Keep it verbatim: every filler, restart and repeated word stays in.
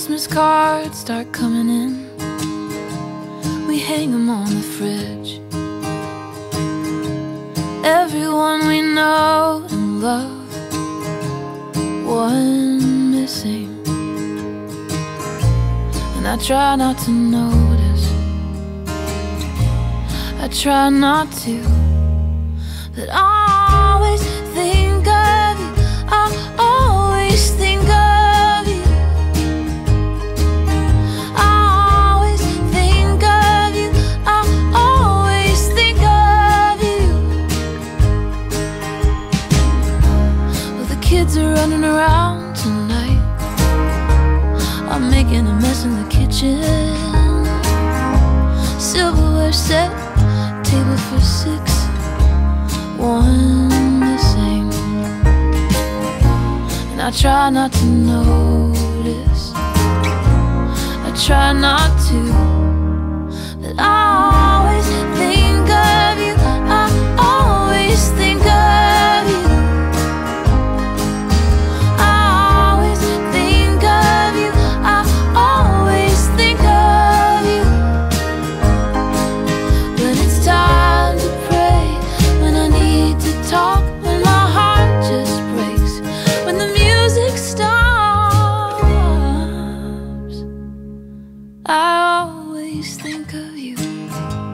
Christmas cards start coming in, we hang them on the fridge. Everyone we know and love, one missing. And I try not to notice, I try not to, but I always think of you, I always think of you. I always think of you, I always think of you. Well, the kids are running around tonight, I'm making a mess in the kitchen. Silverware set, table for six, one missing. And I try not to notice, I try not to, but I always think of you, I always think of you. I always think of you, I always think of you. When it's time to pray, when I need to talk, when my heart just breaks, when the music stops, I always think of you.